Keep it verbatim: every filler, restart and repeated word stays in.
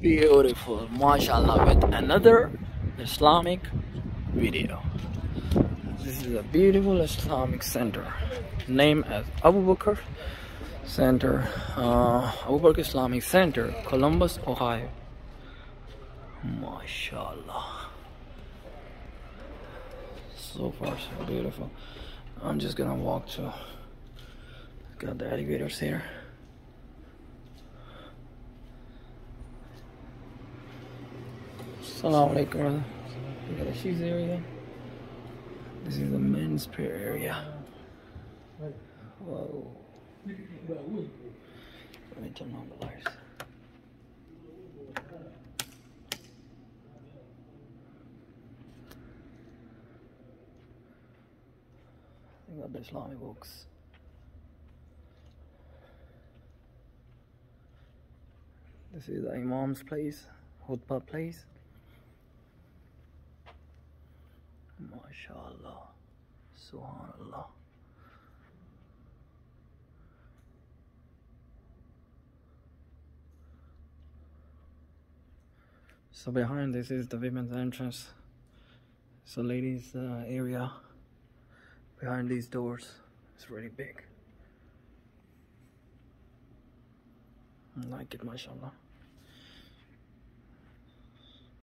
Beautiful, mashallah, with another Islamic video. This is a beautiful Islamic center named as Abu-Bakr Center, uh, Abu-Bakr Islamic Center, Columbus, Ohio. Mashallah. So far so beautiful. I'm just gonna walk to, got the elevators here. Assalamu alaikum. We got a shoes area. This is the men's prayer area. Whoa. Let me turn on the lights. They got the Islamic books. This is the Imam's place, Khutbah place. MashaAllah, Subhanallah. So behind this is the women's entrance. It's the ladies' uh, area. Behind these doors, it's really big. I like it, mashallah.